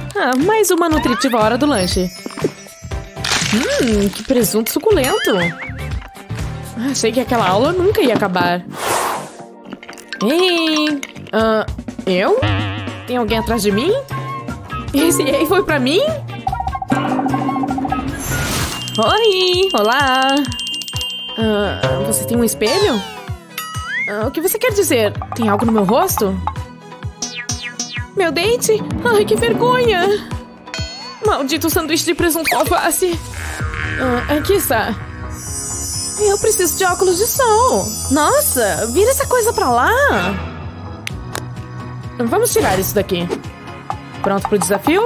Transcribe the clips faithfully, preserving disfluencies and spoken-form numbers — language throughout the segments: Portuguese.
Ah, mais uma nutritiva hora do lanche. Hum, que presunto suculento. Achei que aquela aula nunca ia acabar. Ei, ah, eu? Tem alguém atrás de mim? Esse aí foi pra mim? Oi, olá. Ah, você tem um espelho? Ah, o que você quer dizer? Tem algo no meu rosto? Meu dente? Ai, que vergonha! Maldito sanduíche de presunto com alface! Ah, aqui está. Eu preciso de óculos de sol. Nossa, vira essa coisa pra lá. Vamos tirar isso daqui. Pronto pro desafio?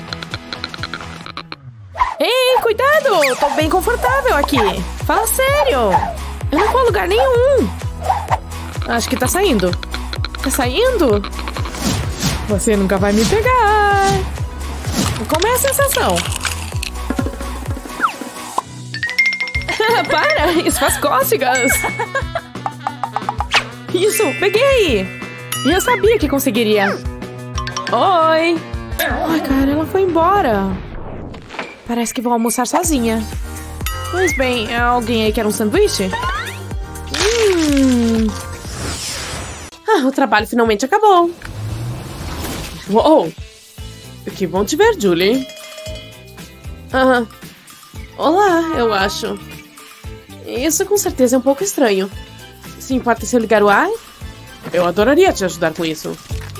Ei, cuidado! Tô bem confortável aqui. Fala sério. Eu não vou a lugar nenhum. Acho que tá saindo. Tá saindo? Você nunca vai me pegar. Como é a sensação? Para! Isso faz cócegas! Isso! Peguei! Eu sabia que conseguiria. Oi! Ai, cara, ela foi embora. Parece que vou almoçar sozinha. Pois bem, alguém aí quer um sanduíche? Hum. Ah, o trabalho finalmente acabou. Uou! Que bom te ver, Julie. Ah, olá, eu acho. Isso com certeza é um pouco estranho. Se importa se eu ligar o ar? Eu adoraria te ajudar com isso.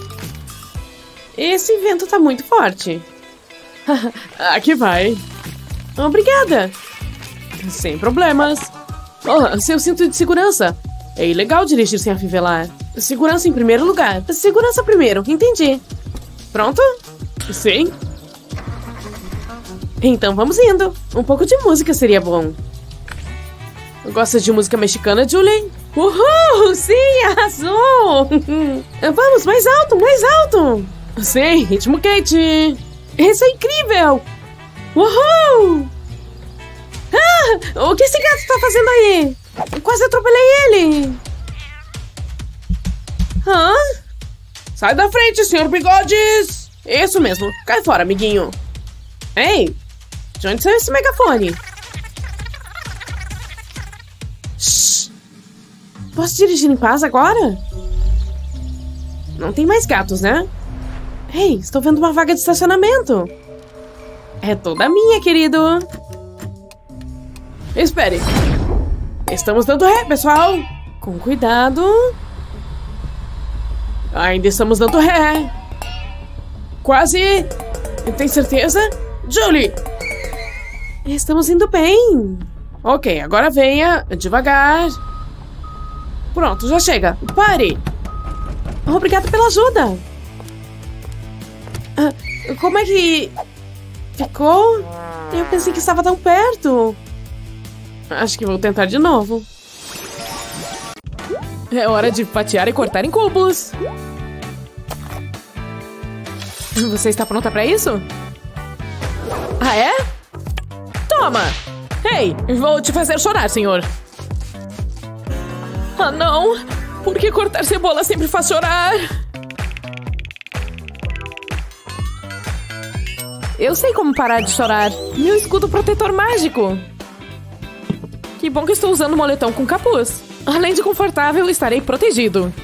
Esse vento tá muito forte. Aqui vai. Obrigada. Sem problemas. Oh, seu cinto de segurança. É ilegal dirigir sem afivelar. Segurança em primeiro lugar. Segurança primeiro, entendi. Pronto? Sim. Então vamos indo. Um pouco de música seria bom. Gosta de música mexicana, Julie? Uhul! Sim, arrasou! Vamos, mais alto, mais alto! Sim, ritmo quente! Isso é incrível! Uhul! Ah! O que esse gato tá fazendo aí? Quase atropelei ele! Hã? Sai da frente, senhor Bigodes! Isso mesmo, cai fora, amiguinho! Ei! De onde saiu esse megafone? Posso dirigir em paz agora? Não tem mais gatos, né? Ei, estou vendo uma vaga de estacionamento. É toda minha, querido. Espere. Estamos dando ré, pessoal. Com cuidado. Ainda estamos dando ré. Quase. Tem certeza? Julie! Estamos indo bem. Ok, agora venha devagar. Pronto, já chega. Pare! Obrigada pela ajuda. Ah, como é que... ficou? Eu pensei que estava tão perto. Acho que vou tentar de novo. É hora de fatiar e cortar em cubos. Você está pronta para isso? Ah, é? Toma! Ei, vou te fazer chorar, senhor. Ah, não! Por que cortar cebola sempre faz chorar? Eu sei como parar de chorar. Meu escudo protetor mágico. Que bom que estou usando moletom com capuz. Além de confortável, estarei protegido.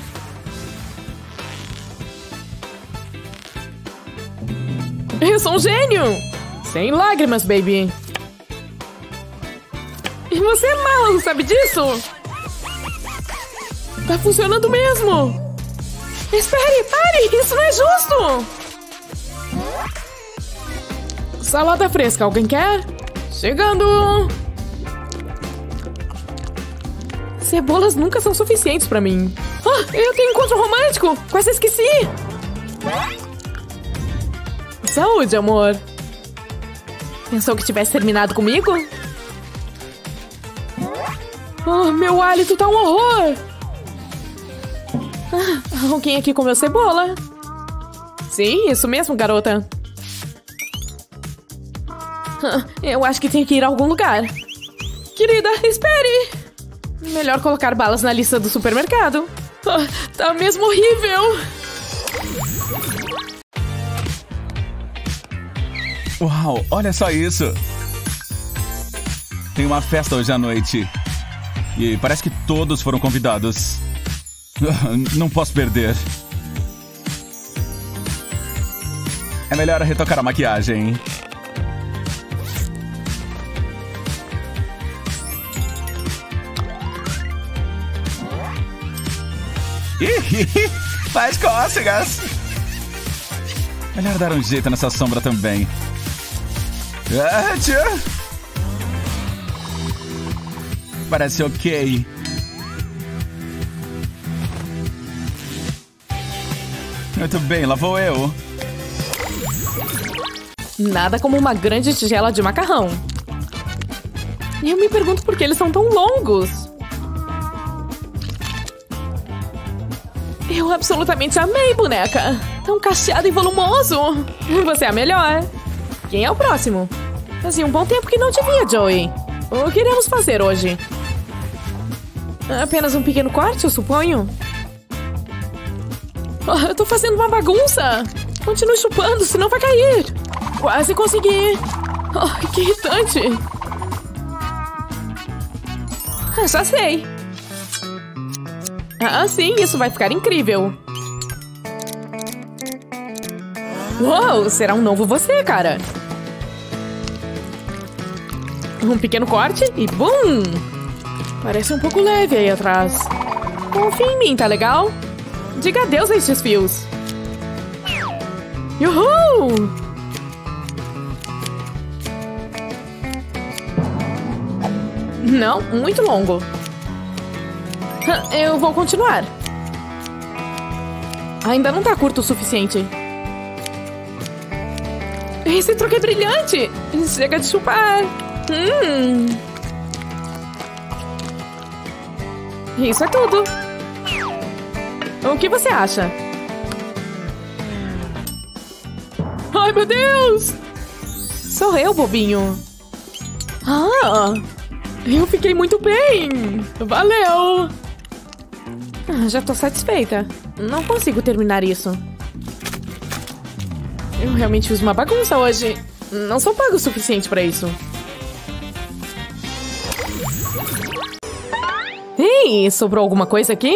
Eu sou um gênio! Sem lágrimas, baby. E você é mau, sabe disso? Tá funcionando mesmo! Espere, pare! Isso não é justo! Salada fresca, alguém quer? Chegando! Cebolas nunca são suficientes pra mim. Ah, eu tenho encontro romântico! Quase esqueci! Saúde, amor! Pensou que tivesse terminado comigo? Oh, meu hálito tá um horror! Ah, alguém aqui comeu cebola? Sim, isso mesmo, garota. Ah, eu acho que tenho que ir a algum lugar. Querida, espere! Melhor colocar balas na lista do supermercado. Ah, tá mesmo horrível! Uau, olha só isso. Tem uma festa hoje à noite. E parece que todos foram convidados. Não posso perder. É melhor retocar a maquiagem. Ih, faz cócegas. Melhor dar um jeito nessa sombra também. Ah, tchau. Parece ok. Muito bem, lá vou eu. Nada como uma grande tigela de macarrão. E eu me pergunto por que eles são tão longos. Eu absolutamente amei, boneca. Tão cacheado e volumoso. Você é a melhor. Quem é o próximo? Fazia um bom tempo que não te via, Joey. O que iremos fazer hoje? Apenas um pequeno corte, eu suponho? Oh, eu tô fazendo uma bagunça. Continue chupando, senão vai cair. Quase consegui. Oh, que irritante. Ah, já sei. Ah, sim, isso vai ficar incrível. Uou, será um novo você, cara. Um pequeno corte e bum! Parece um pouco leve aí atrás. Confia em mim, tá legal? Diga adeus a estes fios. Uhul! Não, muito longo. Eu vou continuar. Ainda não tá curto o suficiente. Esse truque é brilhante! Chega de chupar. Hum. Isso é tudo. O que você acha? Ai, meu Deus! Sou eu, bobinho. Ah, eu fiquei muito bem. Valeu! Ah, já tô satisfeita. Não consigo terminar isso. Eu realmente fiz uma bagunça hoje. Não sou pago o suficiente pra isso. Ei, sobrou alguma coisa aqui?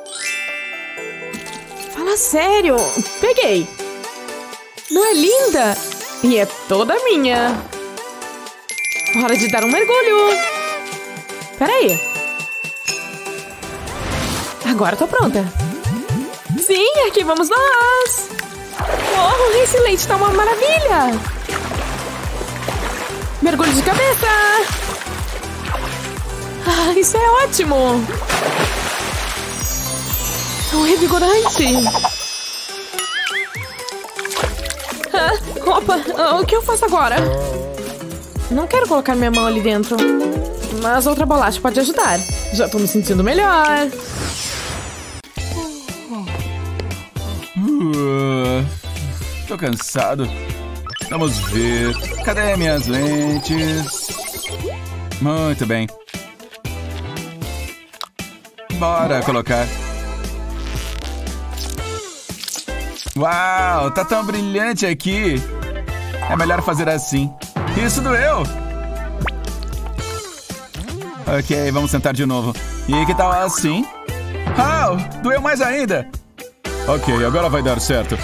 Fala sério. Peguei. Não é linda? E é toda minha. Hora de dar um mergulho. Peraí. Agora tô pronta. Sim, aqui vamos nós. Oh, esse leite tá uma maravilha. Mergulho de cabeça. Ah, isso é ótimo. Tão revigorante. Ah, opa, ah, o que eu faço agora? Não quero colocar minha mão ali dentro. Mas outra bolacha pode ajudar. Já tô me sentindo melhor. Uh, tô cansado. Vamos ver. Cadê minhas lentes? Muito bem. Bora colocar. Uau, tá tão brilhante aqui. É melhor fazer assim. Isso doeu. Ok, vamos sentar de novo. E que tal assim? Ah, doeu mais ainda. Ok, agora vai dar certo.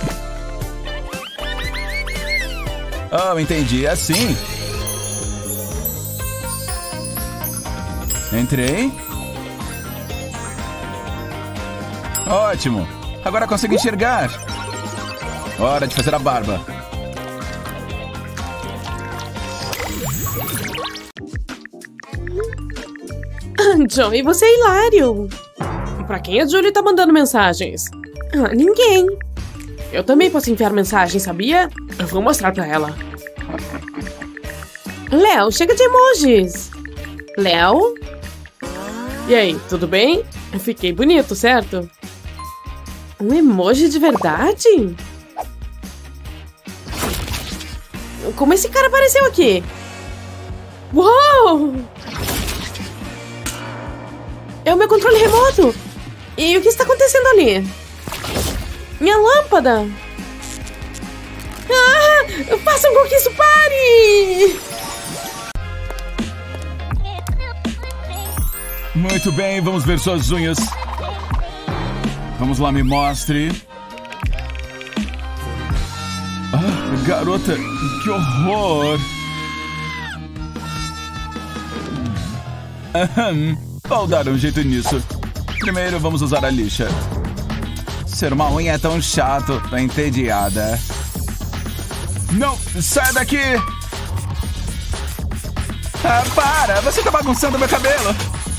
Oh, entendi. É assim. Entrei. Ótimo. Agora consigo enxergar. Hora de fazer a barba. Joey, você é hilário. Pra quem a Julie tá mandando mensagens? Ah, ninguém. Eu também posso enviar mensagem, sabia? Eu vou mostrar pra ela. Léo, chega de emojis. Léo? E aí, tudo bem? Eu fiquei bonito, certo? Um emoji de verdade? Como esse cara apareceu aqui? Uou! É o meu controle remoto! E o que está acontecendo ali? Minha lâmpada! Ah! Façam com que isso pare! Muito bem, vamos ver suas unhas. Vamos lá, me mostre. Ah, garota, que horror. Aham, vou dar um jeito nisso. Primeiro, vamos usar a lixa. Ser uma unha é tão chato, tô entediada. Não, sai daqui! Ah, para! Você tá bagunçando meu cabelo!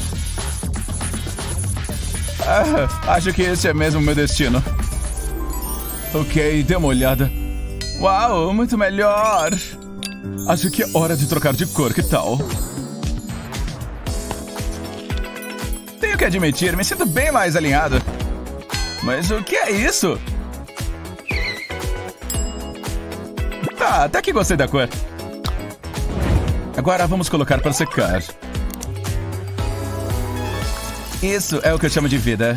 Ah, acho que esse é mesmo o meu destino. Ok, dê uma olhada. Uau, muito melhor! Acho que é hora de trocar de cor, que tal? Tenho que admitir, me sinto bem mais alinhado. Mas o que é isso? Tá, até que gostei da cor. Agora vamos colocar para secar. Isso é o que eu chamo de vida.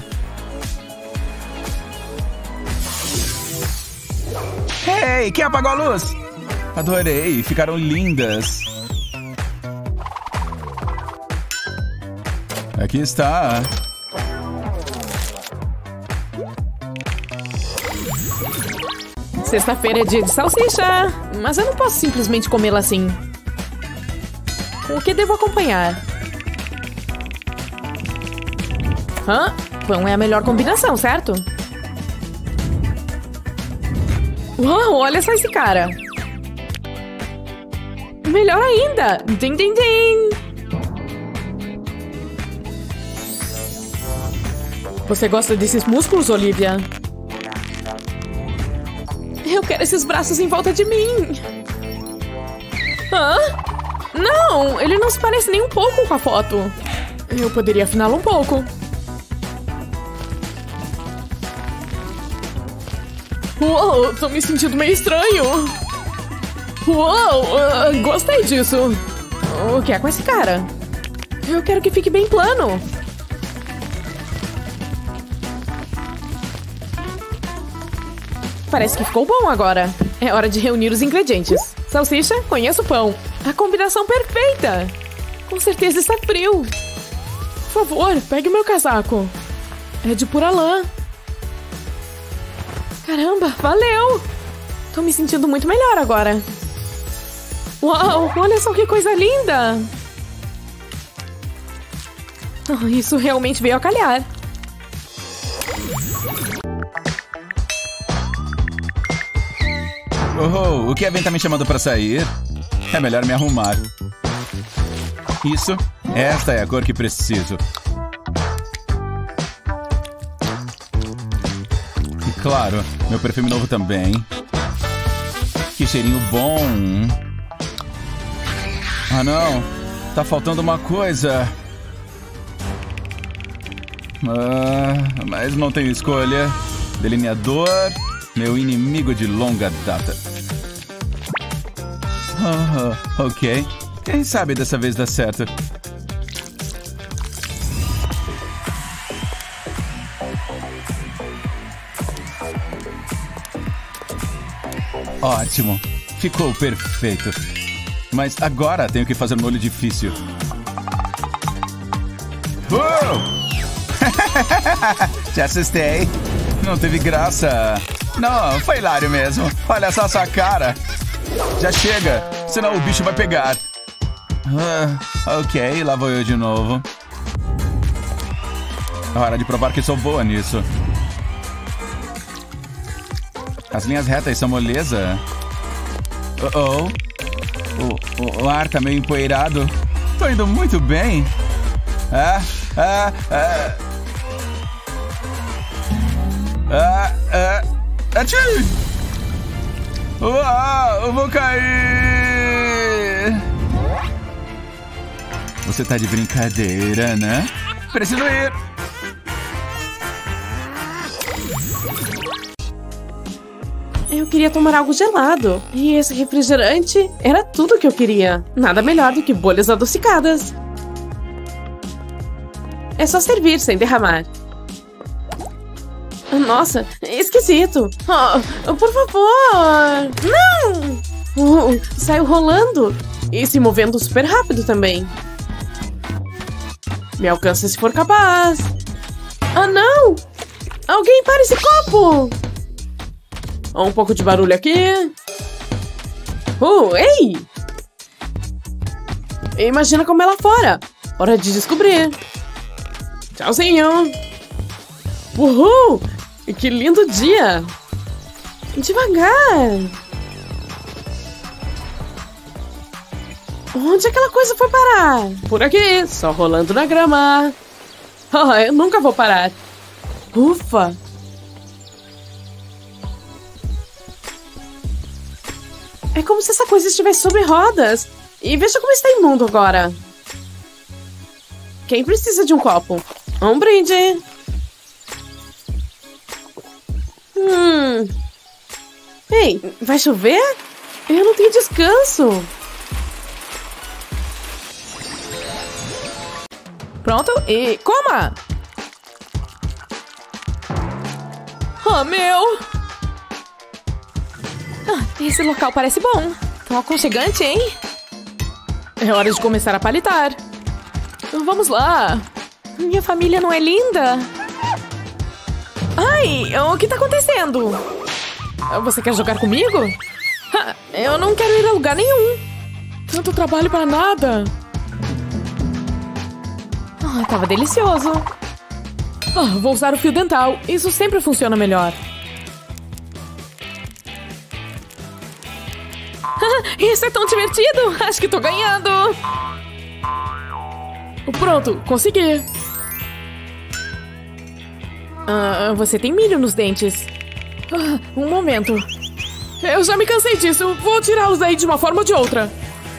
Hey, quem apagou a luz? Adorei, ficaram lindas. Aqui está. Sexta-feira é dia de salsicha, mas eu não posso simplesmente comê-la assim. Com o que devo acompanhar? Hã? Pão é a melhor combinação, certo? Uau, olha só esse cara. Melhor ainda! Din, din, din! Você gosta desses músculos, Olivia? Eu quero esses braços em volta de mim. Hã? Não, ele não se parece nem um pouco com a foto. Eu poderia afiná-lo um pouco. Uou, tô me sentindo meio estranho. Uou, uh, gostei disso. O que é com esse cara? Eu quero que fique bem plano. Parece que ficou bom agora. É hora de reunir os ingredientes. Salsicha, conheço o pão. A combinação perfeita. Com certeza está frio. Por favor, pegue o meu casaco. É de pura lã. Caramba, valeu! Tô me sentindo muito melhor agora. Uau, olha só que coisa linda! Oh, isso realmente veio a calhar. Oh, o Kevin tá me chamando pra sair? É melhor me arrumar. Isso, esta é a cor que preciso. E claro, meu perfume novo também. Que cheirinho bom. Ah não, tá faltando uma coisa. Ah, mas não tenho escolha. Delineador, meu inimigo de longa data. Oh, ok. Quem sabe dessa vez dá certo. Ótimo. Ficou perfeito. Mas agora tenho que fazer um molho difícil. Uou! Te assustei. Não teve graça. Não, foi hilário mesmo. Olha só a sua cara. Já chega, senão o bicho vai pegar. Ah, ok, lá vou eu de novo. Hora de provar que sou boa nisso. As linhas retas são moleza. Oh, oh. O, o, o ar tá meio empoeirado. Tô indo muito bem. Ah, ah, ah. Ah, ah. Atchim! Uau, eu vou cair! Você tá de brincadeira, né? Preciso ir! Eu queria tomar algo gelado. E esse refrigerante era tudo que eu queria. Nada melhor do que bolhas adocicadas. É só servir sem derramar. Nossa, esquisito. Oh, por favor! Não! Uau! Saiu rolando e se movendo super rápido também. Me alcança se for capaz. Ah, não! Alguém para esse copo! Um pouco de barulho aqui. Oh, ei! Imagina como é lá fora. Hora de descobrir. Tchauzinho. Uhul! Que lindo dia. Devagar. Onde aquela coisa foi parar? Por aqui, só rolando na grama. Oh, eu nunca vou parar. Ufa! É como se essa coisa estivesse sobre rodas. E veja como está imundo agora. Quem precisa de um copo? Um brinde. Hum. Ei, vai chover? Eu não tenho descanso. Pronto, e coma! Oh, meu! Ah, esse local parece bom. Tão aconchegante, hein? É hora de começar a palitar. Vamos lá. Minha família não é linda? Ai, o que tá acontecendo? Você quer jogar comigo? Ah, eu não quero ir a lugar nenhum. Tanto trabalho para nada. Ah, tava delicioso. Ah, vou usar o fio dental. Isso sempre funciona melhor. Isso é tão divertido! Acho que tô ganhando! Pronto, consegui! Ah, você tem milho nos dentes. Ah, um momento. Eu já me cansei disso. Vou tirá-los daí de uma forma ou de outra.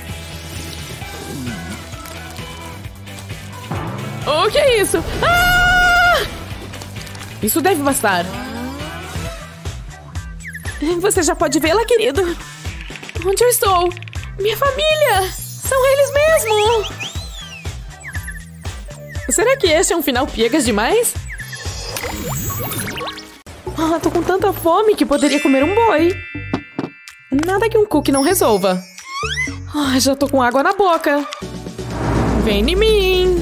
O que é isso? Ah! Isso deve bastar. Você já pode vê-la, querido. Onde eu estou? Minha família! São eles mesmo! Será que esse é um final piegas demais? Ah, tô com tanta fome que poderia comer um boi. Nada que um cookie não resolva. Ah, já tô com água na boca. Vem em mim!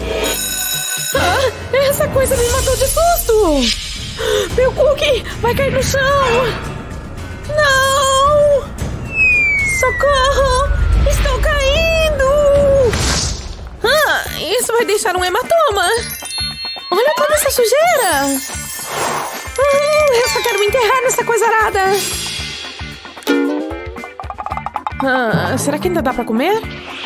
Ah, essa coisa me matou de susto! Meu cookie vai cair no chão! Não! Socorro! Estou caindo! Ah, isso vai deixar um hematoma! Olha toda essa sujeira! Ah, eu só quero me enterrar nessa coisa arada! Ah, será que ainda dá pra comer?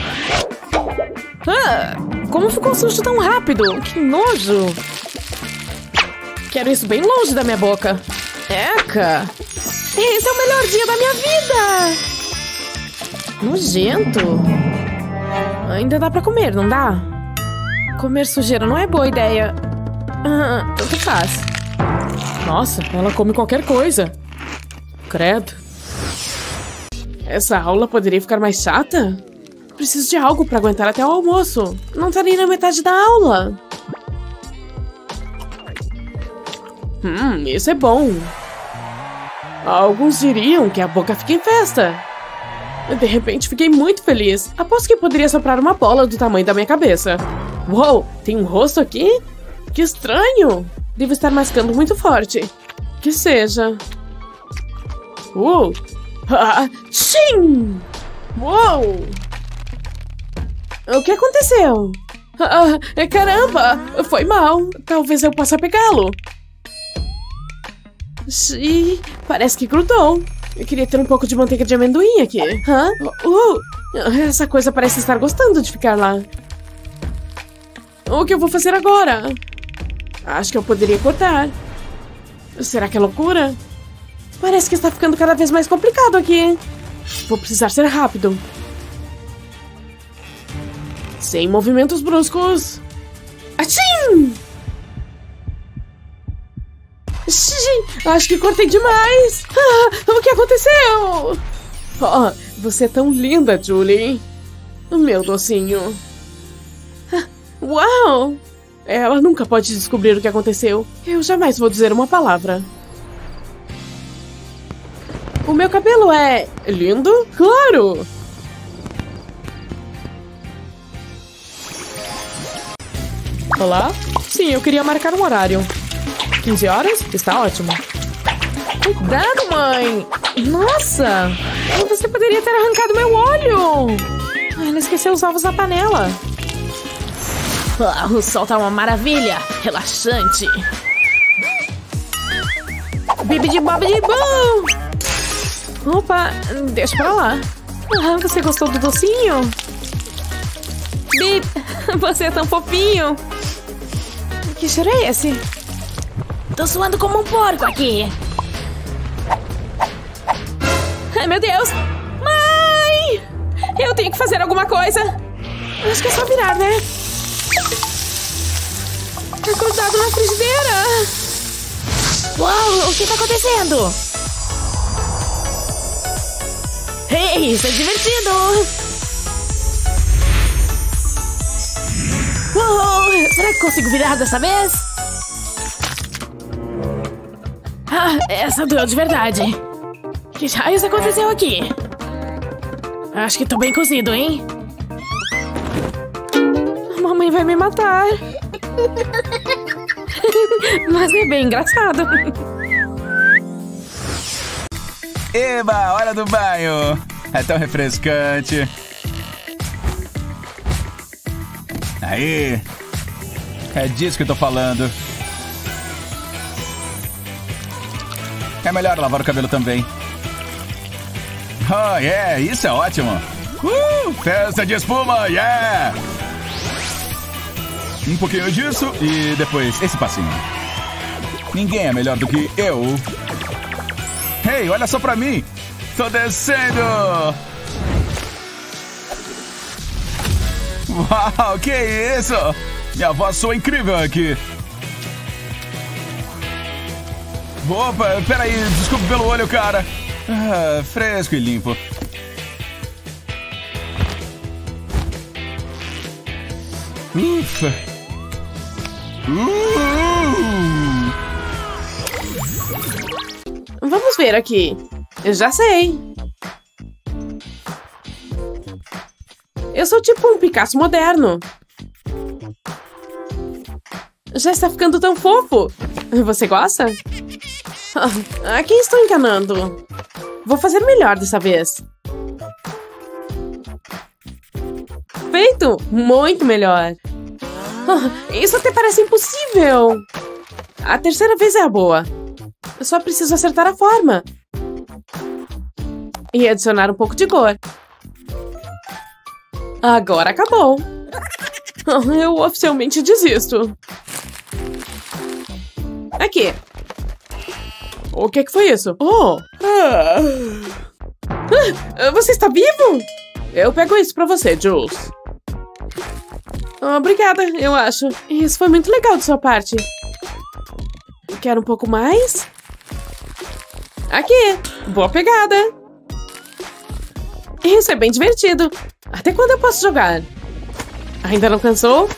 Ah, como ficou sujo tão rápido? Que nojo! Quero isso bem longe da minha boca! Eca! Esse é o melhor dia da minha vida! Nojento. Ainda dá pra comer, não dá? Comer sujeira não é boa ideia. Ah, tanto faz. Nossa, ela come qualquer coisa. Credo. Essa aula poderia ficar mais chata? Preciso de algo pra aguentar até o almoço. Não tá nem na metade da aula. Hum, isso é bom. Alguns diriam que a boca fica em festa. De repente, fiquei muito feliz. Aposto que poderia soprar uma bola do tamanho da minha cabeça. Uou, tem um rosto aqui? Que estranho! Devo estar mascando muito forte. Que seja. Uh! Ah! Tchim! Uou! O que aconteceu? Ah, caramba! Foi mal. Talvez eu possa pegá-lo. Xiii, parece que grudou. Eu queria ter um pouco de manteiga de amendoim aqui. Hã? Uh, essa coisa parece estar gostando de ficar lá. O que eu vou fazer agora? Acho que eu poderia cortar. Será que é loucura? Parece que está ficando cada vez mais complicado aqui. Vou precisar ser rápido. Sem movimentos bruscos. Achim! Acho que cortei demais. Ah, o que aconteceu? Oh, você é tão linda, Julie. Meu docinho. Ah, uau! Ela nunca pode descobrir o que aconteceu. Eu jamais vou dizer uma palavra. O meu cabelo é lindo? Claro! Olá? Sim, eu queria marcar um horário. quinze horas? Está ótimo. Cuidado, mãe! Nossa! Você poderia ter arrancado meu olho! Ela esqueceu os ovos na panela. Ah, o sol tá uma maravilha! Relaxante! Bibidi babidi bom! Opa, deixa pra lá. Ah, você gostou do docinho? Bip, você é tão fofinho! Que cheiro é esse? Tô suando como um porco aqui! Ai, meu Deus! Mãe! Eu tenho que fazer alguma coisa! Acho que é só virar, né? Tá grudado na frigideira! Uau, o que tá acontecendo? Ei, isso é divertido! Uou, será que consigo virar dessa vez? Ah, essa doeu de verdade. Que raios aconteceu aqui? Acho que tô bem cozido, hein? A mamãe vai me matar. Mas é bem engraçado. Eba, hora do banho. É tão refrescante. Aí. É disso que eu tô falando. É melhor lavar o cabelo também. Oh, yeah, isso é ótimo. Uh, festa de espuma, yeah! Um pouquinho disso e depois esse passinho. Ninguém é melhor do que eu. Hey, olha só pra mim. Tô descendo. Uau, que isso? Minha voz soa incrível aqui. Opa, peraí, desculpa pelo olho, cara. Ah, fresco e limpo. Ufa. Uh! Vamos ver aqui. Eu já sei. Eu sou tipo um Picasso moderno. Já está ficando tão fofo. Você gosta? Ah, quem estou enganando? Vou fazer melhor dessa vez. Feito! Muito melhor. Ah, isso até parece impossível. A terceira vez é a boa. Eu só preciso acertar a forma. E adicionar um pouco de cor. Agora acabou. Eu oficialmente desisto. Aqui. O que que foi isso? Oh! Ah. Ah, você está vivo? Eu pego isso pra você, Jules. Obrigada, eu acho. Isso foi muito legal de sua parte. Quer um pouco mais? Aqui. Boa pegada. Isso é bem divertido. Até quando eu posso jogar? Ainda não cansou?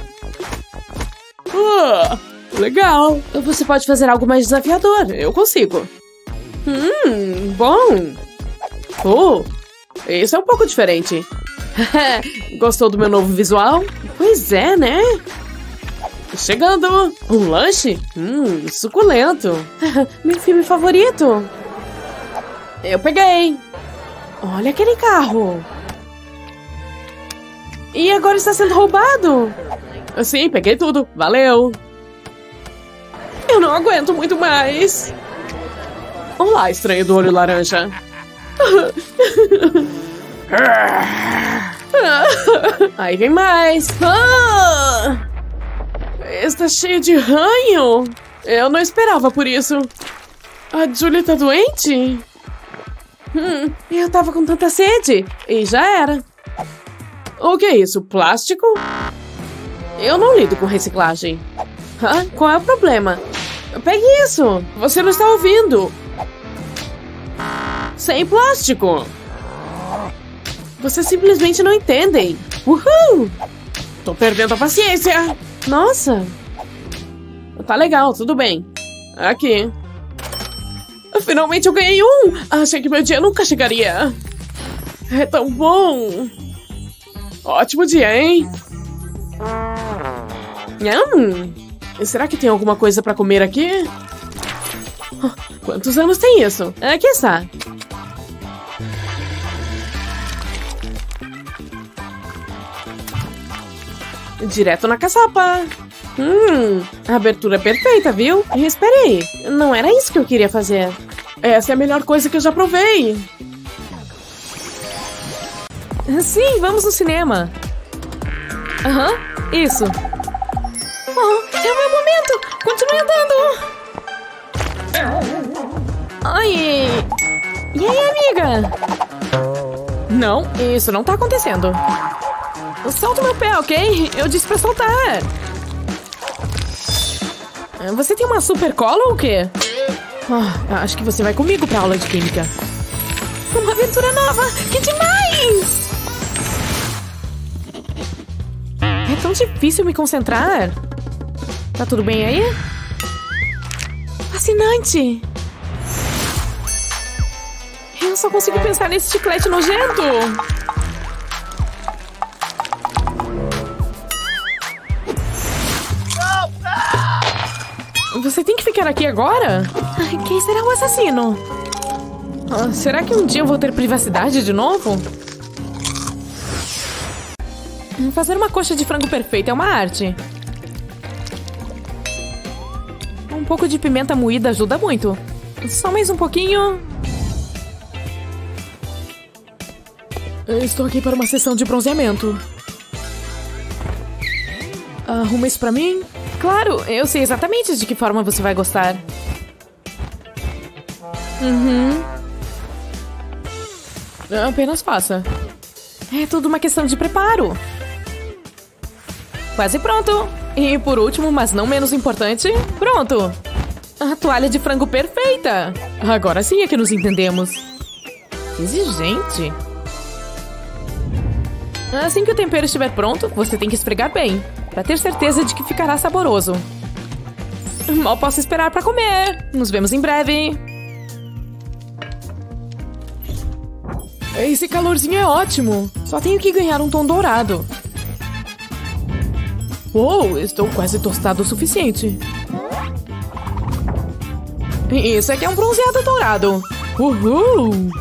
Ah, legal. Você pode fazer algo mais desafiador. Eu consigo. Hum, bom. Oh, isso é um pouco diferente. Gostou do meu novo visual? Pois é, né? Chegando. Um lanche? Hum, suculento. Meu filme favorito. Eu peguei. Olha aquele carro. E agora está sendo roubado. Sim, peguei tudo. Valeu. Eu não aguento muito mais. Olá, estranho do olho laranja. Aí vem mais. Ah! Está cheio de ranho. Eu não esperava por isso. A Julie tá doente? Hum, eu tava com tanta sede. E já era. O que é isso? Plástico? Eu não lido com reciclagem. Ah, qual é o problema? Pegue isso. Você não está ouvindo. Sem plástico. Vocês simplesmente não entendem. Uhul! Tô perdendo a paciência. Nossa. Tá legal, tudo bem. Aqui. Finalmente eu ganhei um! Achei que meu dia nunca chegaria. É tão bom! Ótimo dia, hein? Hum, será que tem alguma coisa pra comer aqui? Quantos anos tem isso? Aqui está. Direto na caçapa. Hum, a abertura é perfeita, viu? Espere aí, não era isso que eu queria fazer. Essa é a melhor coisa que eu já provei. Sim, vamos no cinema. Aham, uhum, isso. Oh, é o meu momento! Continue andando! Ai! E aí, amiga? Não, isso não tá acontecendo. Solta o meu pé, ok? Eu disse pra soltar. Você tem uma super cola ou o quê? Oh, acho que você vai comigo pra aula de química. Uma aventura nova! Que demais! É tão difícil me concentrar. Tá tudo bem aí? Fascinante! Eu só consigo pensar nesse chiclete nojento. Você tem que ficar aqui agora? Quem será o assassino? Ah, será que um dia eu vou ter privacidade de novo? Fazer uma coxa de frango perfeita é uma arte. Um pouco de pimenta moída ajuda muito. Só mais um pouquinho. Eu estou aqui para uma sessão de bronzeamento. Arruma isso pra mim? Claro, eu sei exatamente de que forma você vai gostar. Uhum. Apenas faça. É tudo uma questão de preparo. Quase pronto. E por último, mas não menos importante, pronto. A toalha de frango perfeita. Agora sim é que nos entendemos. Que exigente. Assim que o tempero estiver pronto, você tem que esfregar bem, para ter certeza de que ficará saboroso. Mal posso esperar para comer. Nos vemos em breve. Esse calorzinho é ótimo. Só tenho que ganhar um tom dourado. Uou, estou quase tostado o suficiente. Isso aqui é um bronzeado dourado. Uhul!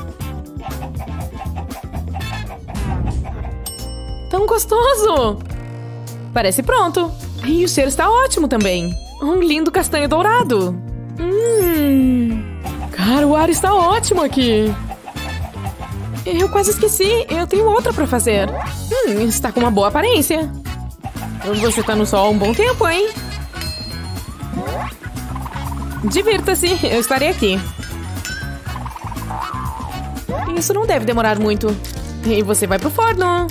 Tão gostoso! Parece pronto. E o cheiro está ótimo também. Um lindo castanho dourado. Hum. Cara, o ar está ótimo aqui. Eu quase esqueci. Eu tenho outra para fazer. Hum, está com uma boa aparência. Você tá no sol há um bom tempo, hein? Divirta-se, eu estarei aqui. Isso não deve demorar muito. E você vai pro forno.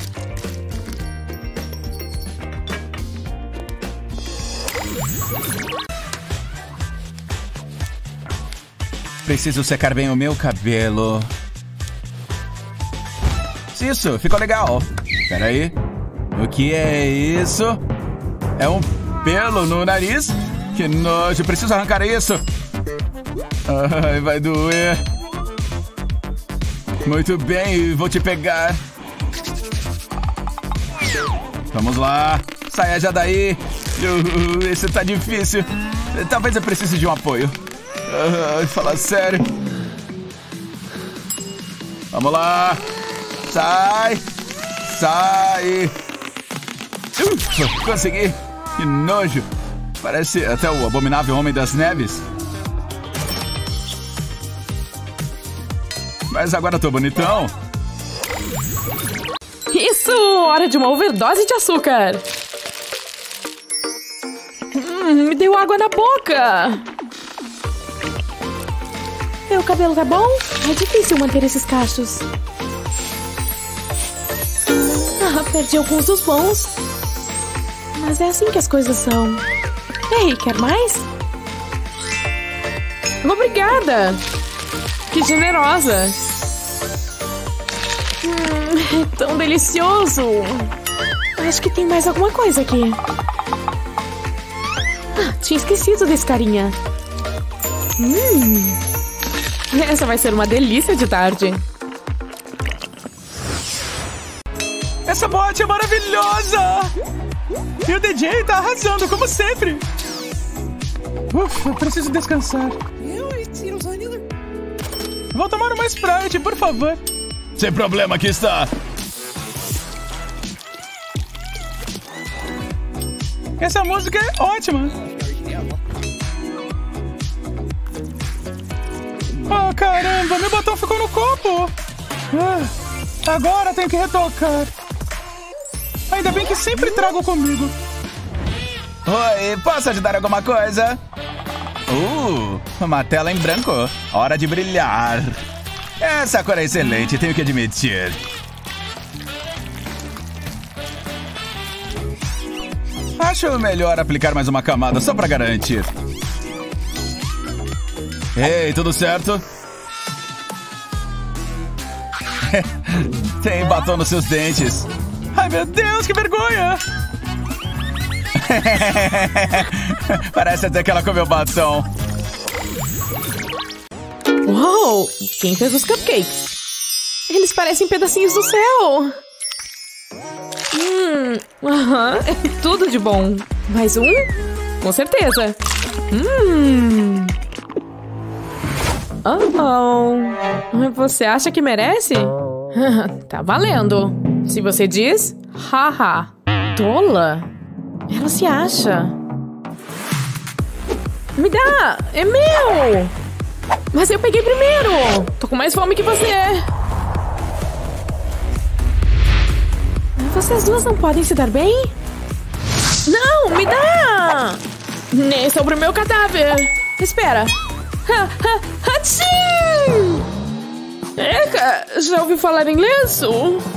Preciso secar bem o meu cabelo. Isso, ficou legal. Espera aí. O que é isso? É um pelo no nariz? Que nojo, preciso arrancar isso. Ai, vai doer. Muito bem, vou te pegar. Vamos lá. Saia já daí. Uh, esse tá difícil. Talvez eu precise de um apoio. Uh, fala sério. Vamos lá. Sai. Sai. Uh, consegui. Que nojo. Parece até o abominável Homem das Neves. Mas agora eu tô bonitão. Isso! Hora de uma overdose de açúcar. Hum, me deu água na boca. Meu cabelo tá bom? É difícil manter esses cachos. Ah, perdi alguns dos bons. Mas é assim que as coisas são. Ei, quer mais? Obrigada! Que generosa! Hum, é tão delicioso! Acho que tem mais alguma coisa aqui. Ah, tinha esquecido desse carinha. Hum. Essa vai ser uma delícia de tarde. Essa boate é maravilhosa! E o D J tá arrasando, como sempre. Ufa, eu preciso descansar. Vou tomar uma Sprite, por favor. Sem problema, aqui está. Essa música é ótima. Oh, caramba, meu batom ficou no copo. Ah, agora tenho que retocar. Ainda bem que sempre trago comigo. Oi, posso ajudar alguma coisa? Uh, uma tela em branco. Hora de brilhar. Essa cor é excelente, tenho que admitir. Acho melhor aplicar mais uma camada só pra garantir. Ei, tudo certo? Tem batom nos seus dentes. Ai, meu Deus, que vergonha! Parece até que ela comeu batom. Uau! Quem fez os cupcakes? Eles parecem pedacinhos do céu. Hum, aham, é tudo de bom. Mais um? Com certeza. Hum. Oh, você acha que merece? Tá valendo. Se você diz, haha. Tola. Ela se acha. Me dá! É meu! Mas eu peguei primeiro! Tô com mais fome que você! Vocês duas não podem se dar bem? Não! Me dá! Nem sobre o meu cadáver! Espera! Ha, ha, hatchim! Eca! Já ouviu falar em lenço?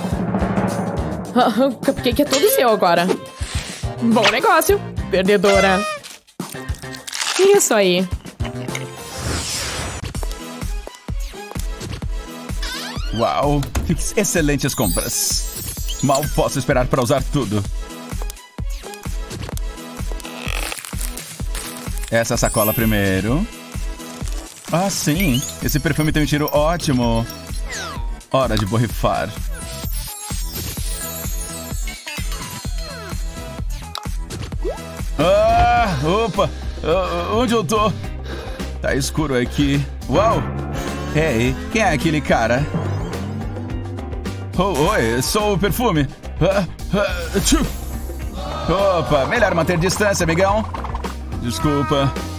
O cupcake é todo seu agora. Bom negócio, perdedora. Isso aí. Uau, fiz excelentes compras. Mal posso esperar para usar tudo. Essa sacola primeiro. Ah, sim. Esse perfume tem um cheiro ótimo. Hora de borrifar. Ah, opa. Uh, onde eu tô? Tá escuro aqui. Uau. Ei, quem é aquele cara? Oh, oi, sou o perfume. Ah, ah, tchu. Opa, melhor manter distância, amigão. Desculpa.